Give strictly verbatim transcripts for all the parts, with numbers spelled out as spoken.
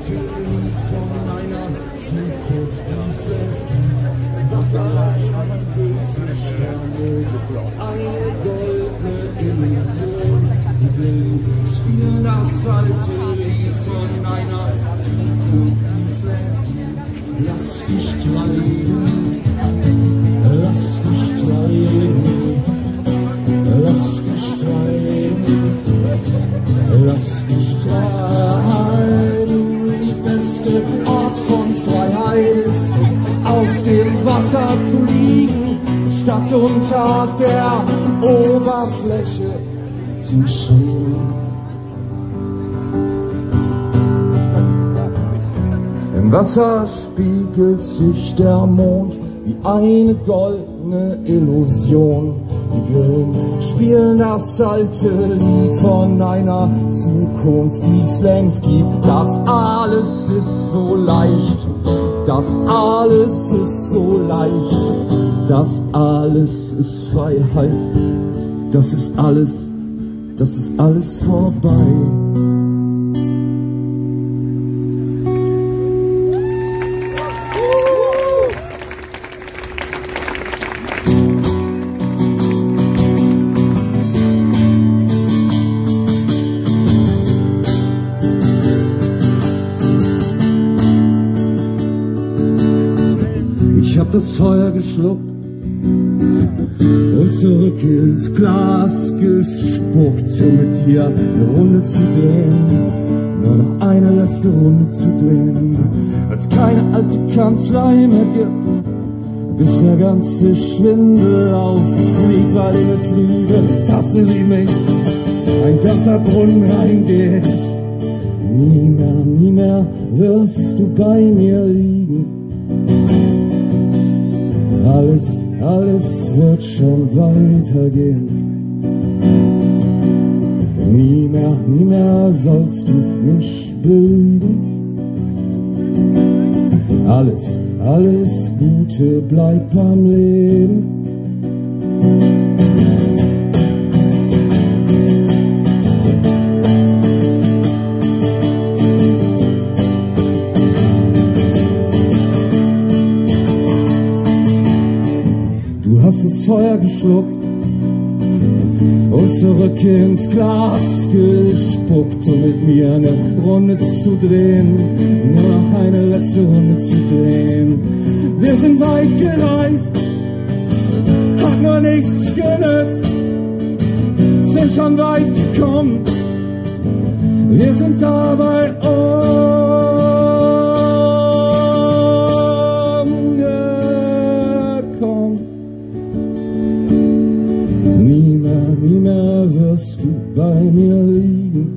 alte Lied von einer Zukunft, die es längst gibt. Wasser spiegelt sich der Mond, eine goldene Illusion. Die Bilder spielen das alte Lied von einer Zukunft, die es längst gibt. Lass dich treiben, lass dich treiben, lass dich treiben, lass dich treiben. Die beste Art von Freiheit ist es, auf dem Wasser zu liegen, statt unter der Oberfläche zu schwimmen. Im Wasser spiegelt sich der Mond wie eine goldene Illusion. Die Grillen spielen das alte Lied von einer Zukunft, die es längst gibt. Das alles ist so leicht, das alles ist so leicht, das alles ist Freiheit, das ist alles, das ist alles vorbei. Ich hab das Feuer geschluckt und zurück ins Glas gespuckt, um mit dir eine Runde zu drehen, nur noch eine letzte Runde zu drehen. Als keine alte Kanzlei mehr gibt, bis der ganze Schwindel auffliegt, weil in eine trübe Tasse wie mich ein ganzer Brunnen reingeht. Nie mehr, nie mehr wirst du bei mir liegen. Alles, alles wird schon weitergehen. Nie mehr, nie mehr sollst du mich belügen. Alles, alles Gute bleibt beim Leben. Du hast das Feuer geschluckt und zurück ins Glas gespuckt, um mit mir eine Runde zu drehen, nur noch eine letzte Runde zu drehen. Wir sind weit gereist, hat nur nichts genützt, sind schon weit gekommen, wir sind dabei umgekommen. Nie mehr, nie mehr wirst du bei mir liegen.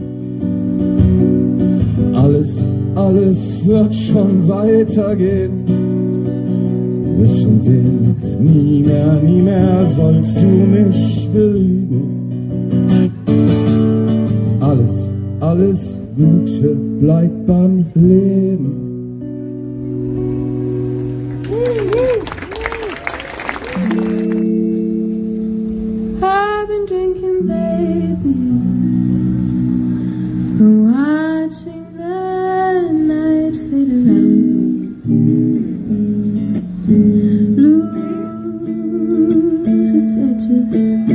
Alles, alles wird schon weitergehen. Du wirst schon sehen, nie mehr, nie mehr sollst du mich belügen. Alles, alles Gute bleibt beim Leben. I've been drinking, baby, and watching the night fade around me, lose its edges,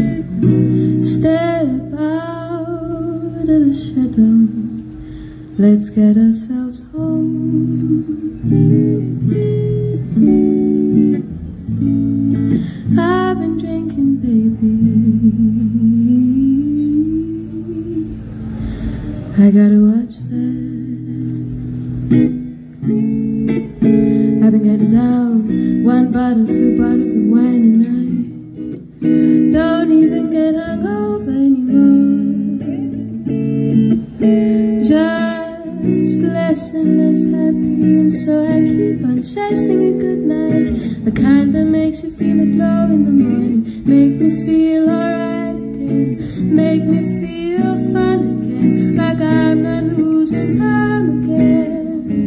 step out of the shadow, let's get ourselves home. I've been drinking, baby, I gotta watch that. I've been getting down, one bottle, two bottles of wine a night. Don't even get hungover anymore. Just less and less happy, and so I keep on chasing a good night, the kind that makes you feel a glow in the morning, make me feel alright again, make me feel fun again, like I'm not losing time again.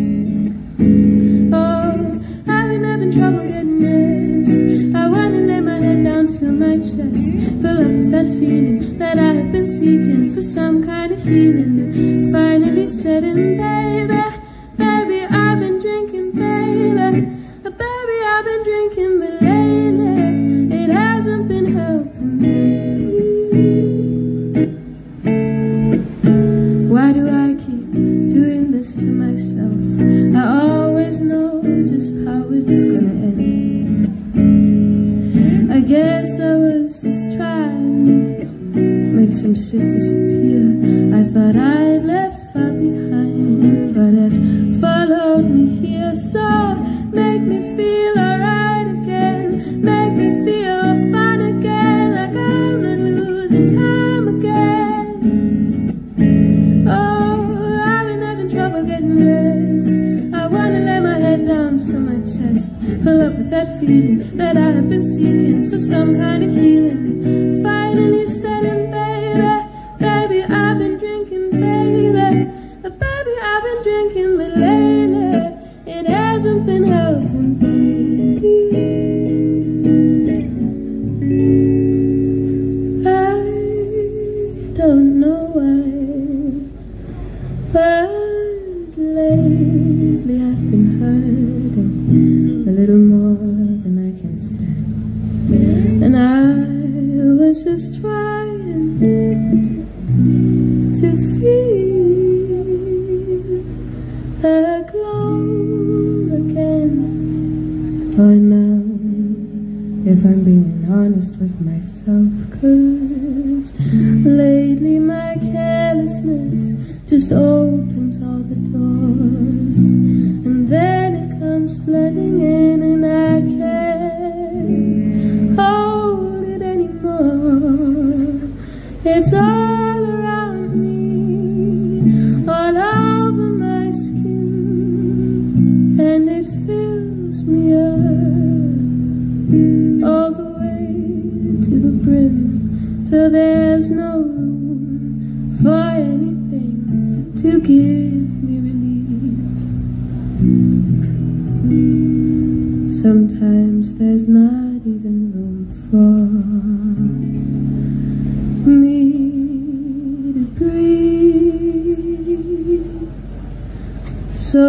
Oh, I've been having trouble getting rest. I wanna lay my head down, feel my chest, fill up with that feeling that I have been seeking for some kind of healing. Finally said, and baby, drinking, but lately it hasn't been helping me. Why do I keep doing this to myself? I always know just how it's gonna end. I guess I was just trying to make some shit disappear. I thought I'd left far behind, but it's followed me here. So make me feel alright again, make me feel fine again, like I'm not losing time again. Oh, I've been having trouble getting rest. I wanna lay my head down for my chest, fill up with that feeling that I have been seeking for some kind of healing. Finally setting, baby, baby, I've been drinking, baby, baby, I've been drinking, but lately it hasn't been helping, baby. I don't know why, but lately I've been hurting a little more than I can stand, and I was just trying to feel a glow again. Oh, now, if I'm being honest with myself, 'cause lately my carelessness just opens all the doors, and then it comes flooding in, and I can't hold it anymore. It's all around me, all over my skin, and it fills me up all the way to the brim, till there's no room for anything to give me relief. Sometimes there's not even room for me to breathe. So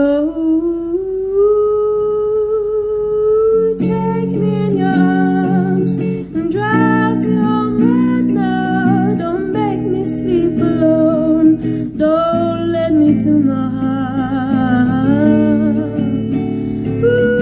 take me in your arms and drive me home right now. Don't make me sleep alone, don't let me to my heart. Ooh.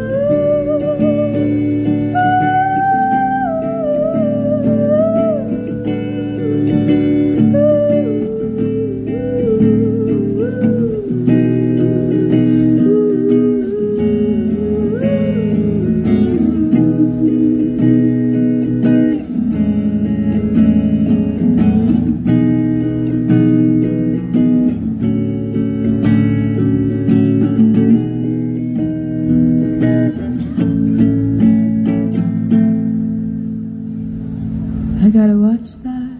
I gotta watch that.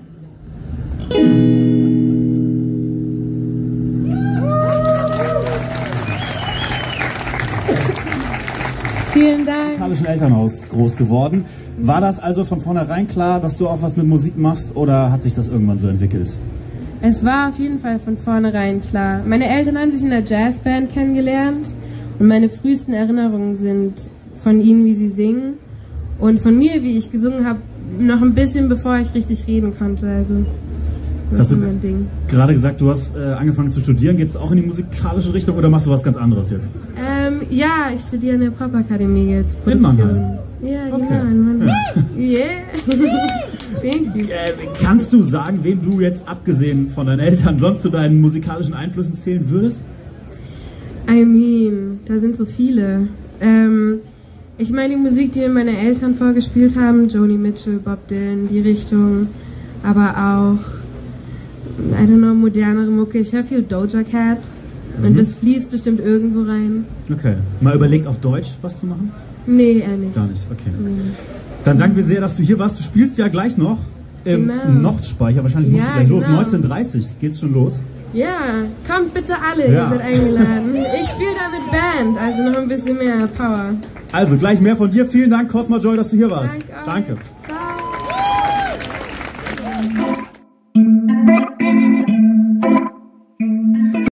Vielen Dank. Musikalischen Elternhaus groß geworden. War das also von vornherein klar, dass du auch was mit Musik machst, oder hat sich das irgendwann so entwickelt? Es war auf jeden Fall von vornherein klar. Meine Eltern haben sich in einer Jazzband kennengelernt und meine frühesten Erinnerungen sind von ihnen, wie sie singen, und von mir, wie ich gesungen habe, noch ein bisschen bevor ich richtig reden konnte. Also das hast ist du mein Ding. Gerade gesagt, du hast äh, angefangen zu studieren. Geht es auch in die musikalische Richtung oder machst du was ganz anderes jetzt? Ähm, ja, ich studiere an der Popakademie jetzt. In Mannheim? Ja, Okay. genau, in Mannheim. Ja. Yeah. Thank you. Äh, kannst du sagen, wen du jetzt, abgesehen von deinen Eltern, sonst zu deinen musikalischen Einflüssen zählen würdest? I mean, da sind so viele. Ähm, ich meine, die Musik, die mir meine Eltern vorgespielt haben, Joni Mitchell, Bob Dylan, die Richtung, aber auch, I don't know, modernere Mucke. Ich höre viel Doja Cat mhm. und das fließt bestimmt irgendwo rein. Okay. Mal überlegt, auf Deutsch was zu machen? Nee, eher nicht. Gar nicht, okay. Nee. Dann danken wir sehr, dass du hier warst. Du spielst ja gleich noch im Genau. Nordspeicher. Wahrscheinlich musst Ja, du gleich los. genau. neunzehn Uhr dreißig geht's schon los. Ja, kommt bitte alle, Ja. ihr seid eingeladen. Ich spiele da mit Band, also noch ein bisschen mehr Power. Also gleich mehr von dir. Vielen Dank, Cosma Joy, dass du hier warst. Danke. Danke. Ciao.